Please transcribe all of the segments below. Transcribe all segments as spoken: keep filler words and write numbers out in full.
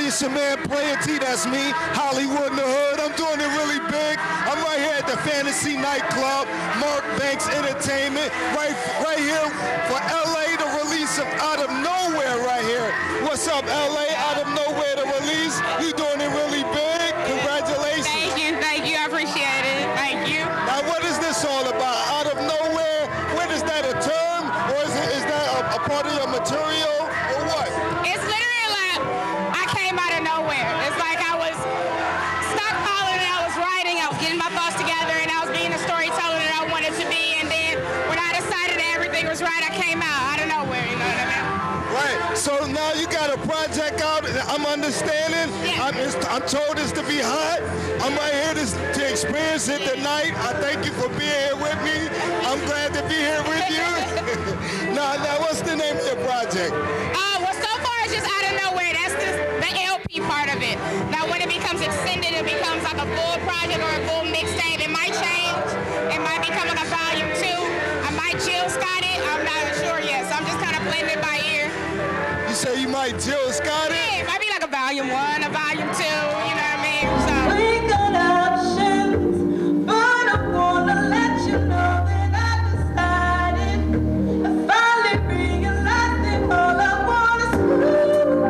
it's your man, Player T, that's me, Hollywood in the hood. I'm doing it really big. I'm right here at the Phantasy nightclub, Mark Banks Entertainment, right, right here for L A, the release of Out of Nowhere right here. What's up, L A? Out of Nowhere, the release. You doing it really big. Congratulations. Thank you, thank you, I appreciate it. Thank you. Now, what is this all about? Out of Nowhere, what is that, a term? Or is, it, is that a, a part of your material, or what? It's literally like I came out of nowhere. It's like I was stockpiling and I was writing, I was getting my thoughts together, and I was being the storyteller that I wanted to be. And then when I decided that everything was right, I came out out of nowhere. You know what I mean? Right. So now you got a project out. I'm understanding. Yeah. I'm, I'm told this to be hot. I'm right here to, to experience it tonight. I thank you for being here with me. I'm glad to be here with you. now, now, what's the name of your project? Uh, well, so far it's just Out of Nowhere. That's the, the L P part of it. Now, when it becomes extended, it becomes like a full project or a full mixtape. It might change. It might become like a volume two. I might Jill Scott it. I'm not sure yet. So I'm just kind of playing it by ear. You say you might Jill Scott it? Yeah, it might be like a volume one, a volume two. You know what I mean? So. We got options, but I wanna let you know that I decided. I finally realized that all I want is you.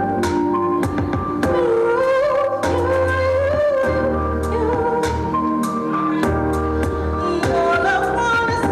All I want is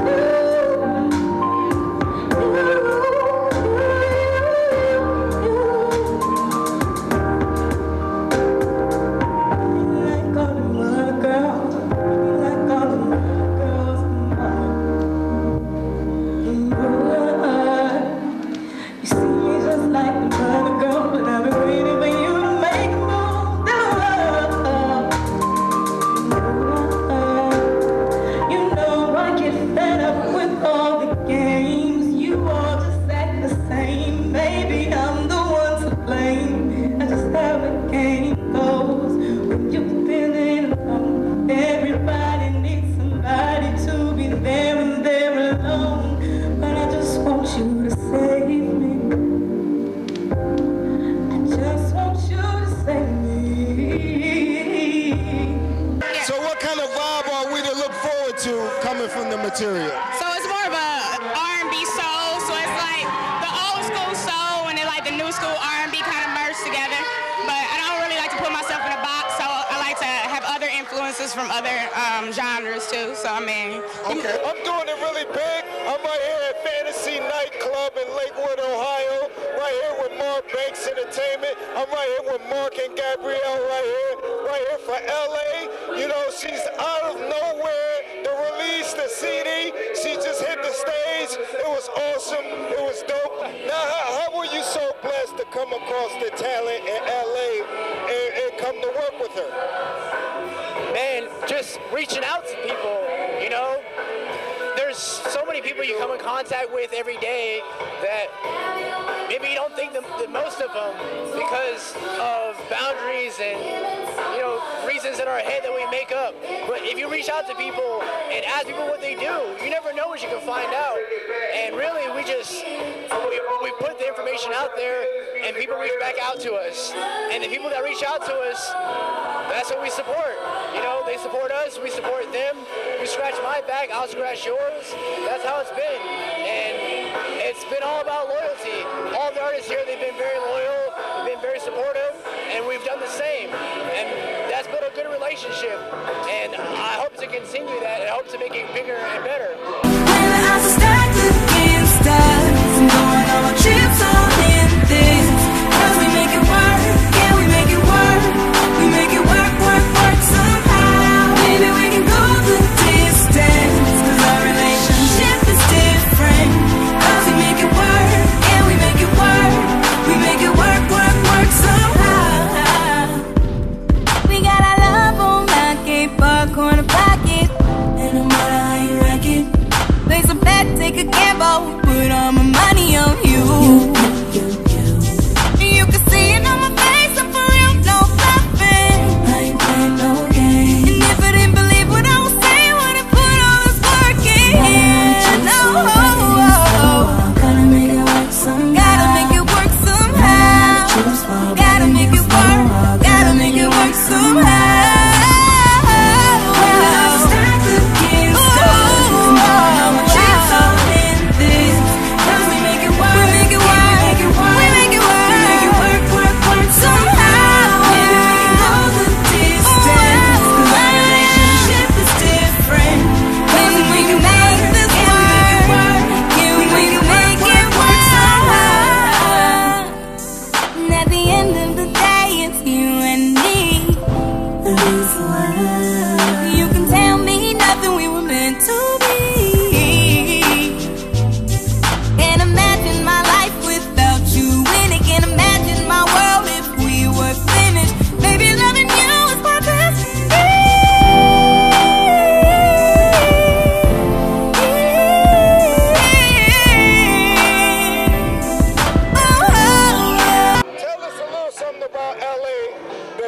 coming from the material? So it's more of a R and B soul. So it's like the old school soul and then like the new school R and B kind of merged together. But I don't really like to put myself in a box, so I like to have other influences from other um, genres too. So I mean, okay, I'm doing it really big. I'm right here at Phantasy nightclub in Lakewood, Ohio. Right here with Mark Banks Entertainment. I'm right here with Mark and Gabrielle right here, right here for L A. You know, she's Out of Nowhere. The release, the C D, she just hit the stage. It was awesome. It was dope. Now, how, how were you so blessed to come across the talent in L A and, and come to work with her? Man, just reaching out to people, you know? There's so many people you come in contact with every day that maybe you don't think the, the most of them because of boundaries and, you know, reasons in our head that we make up. But if you reach out to people and ask people what they do, you never know what you can find out. And really, we just, we, we put the information out there and people reach back out to us. And the people that reach out to us, that's what we support. You know, they support us, we support them. You scratch my back, I'll scratch yours. That's how it's been. And it's been all about loyalty. All the artists here, they've been very loyal, they've been very supportive, and we've done the same. And that's been a good relationship. And I hope to continue that, and I hope to make it bigger and better. When the odds are stacked against us, I'm going on trips all in this. Cause we make it work, yeah, we make it work. We make it work, work, work somehow. Maybe we can go the distance, cause our relationship is different. Cause we make it work, yeah, we make it work. We make it work, work, work somehow. We got our love on lock, a bar corner pocket. And no matter how you rack it, place a bet, take a gamble.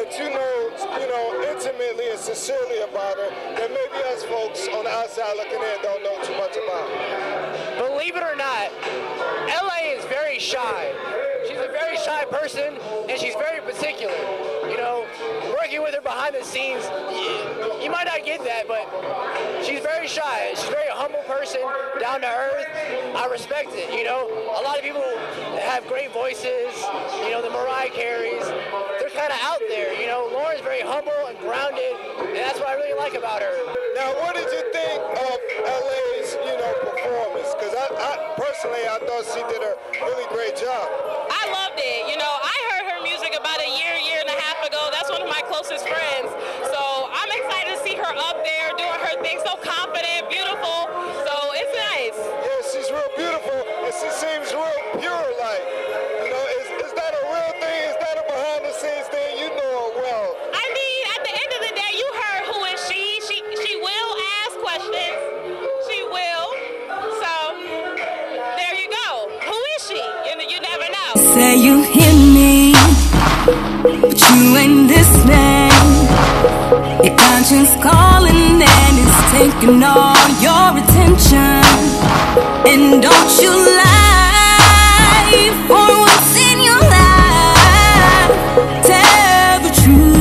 what you know, you know, intimately and sincerely about her that maybe us folks on the outside looking in don't know too much about? Believe it or not, L A is very shy. She's a very shy person, and she's very particular. You know, working with her behind the scenes, you, you might not get that, but she's very shy. She's a very humble person, down to earth. I respect it, you know. A lot of people have great voices, you know, the Mariah Careys. They're kind of out there, you know. Lauren's very humble and grounded, and that's what I really like about her. Now, what did you think of L A's, you know, performance? Because I, I personally, I thought she did a really great job. I loved it. You know, I heard her music about a year, year and a half ago. That's one of my closest friends. So I'm excited to see her up there doing her thing, so confident, beautiful. So it's nice. Yeah, she's real beautiful, and she seems real pure, like, you know, is, is that a real thing? Is that a behind the scenes thing? You know her well. I mean, at the end of the day, you heard who is she. She she will ask questions. She will. So there you go. Who is she? You, you never know. Say you hear me, but you ain't listening. Your conscience calling and it's taking all your attention. And don't you lie for what's in your life. Tell the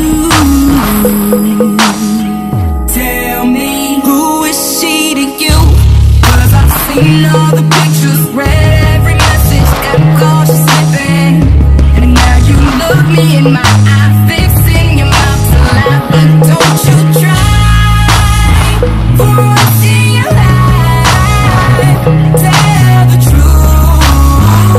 truth. Tell me, who is she to you? Cause I've seen all the pictures, read every message, got caught you slipping. And now you look me in my eye, fixing your mouth to lie. But don't you try for what's in your life. Tell the truth.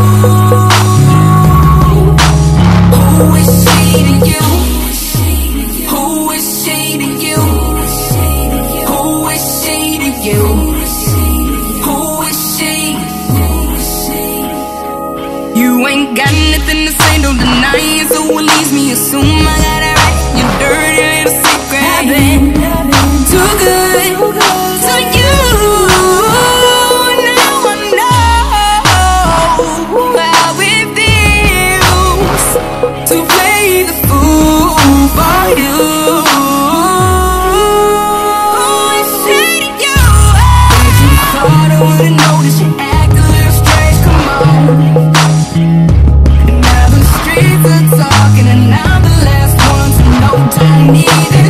Who is she to you? Who is she to you? Who is she to you? Who is she? You ain't got nothing to say, don't deny it. So it leaves me assume I got it right. You dirty little secret. I've been too good to you. Now I know how it feels to play the fool for you. Who is she to you? If you thought I wouldn't notice you act a little strange, come on. And now the streets are talking, and I'm the last one to know. Don't need it.